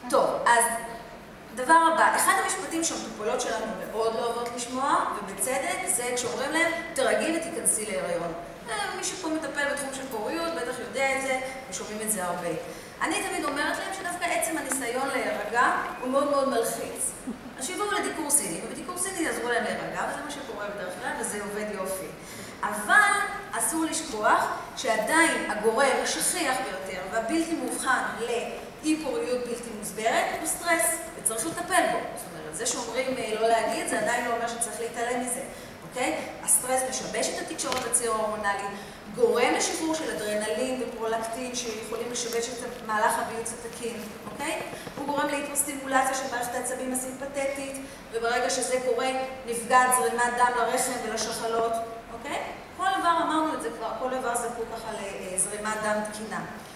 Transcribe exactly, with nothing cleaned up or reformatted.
טוב, אז דבר הבא, אחד המשפטים שהמטופלות שלנו מאוד לא אוהבות לשמוע, ובצדק, זה כשאומרים להם, תרגי ותיכנסי להיריון. מי שפה מטפל בתחום של פוריות, בטח יודע את זה, ושומעים את זה הרבה. אני תמיד אומרת להם שדווקא עצם הניסיון להירגע הוא מאוד מאוד מלחיץ. אז שיבואו לדיקור סיני, ובדיקור סיני יעזרו להם להירגע, וזה מה שקורה בדרך כלל, וזה עובד יופי. אבל אסור לשכוח שעדיין הגורם השכיח ביותר והבלתי מובחן לאי פוריות בלתי מוסברת הוא סטרס, וצריך לטפל בו. זאת אומרת, זה שאומרים לא להגיד, זה עדיין לא אומר שצריך להתעלם מזה. אוקיי? הסטרס משבש את התקשורת הציר-הורמונלית, גורם לשחרור של אדרנלין ופרולקטין שיכולים לשבש את מהלך הביוץ התקין, אוקיי? הוא גורם להיפרסטימולציה של מערכת העצבים הסימפתטית, וברגע שזה קורה נפגעת זרימת דם לרחם ולשחלות, אוקיי? כל דבר, אמרנו את זה כבר, כל דבר זקוק ככה לזרימת דם תקינה.